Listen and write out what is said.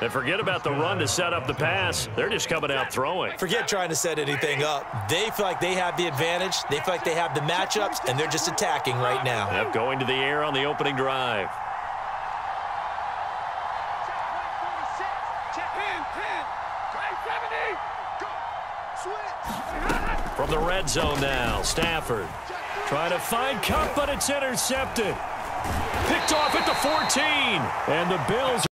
And forget about the run to set up the pass. They're just coming out throwing. Forget trying to set anything up. They feel like they have the advantage. They feel like they have the matchups, and they're just attacking right now. Yep, going to the air on the opening drive. From the red zone now, Stafford trying to find Cup, but it's intercepted. Picked off at the 14. And the Bills